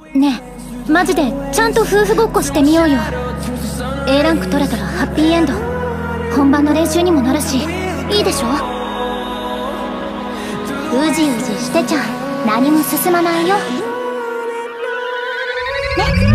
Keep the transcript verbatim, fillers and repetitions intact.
ねえ、マジでちゃんと夫婦ごっこしてみようよ。 A ランク取れたらハッピーエンド。本番の練習にもなるし、いいでしょ。うじうじしてちゃ何も進まないよね。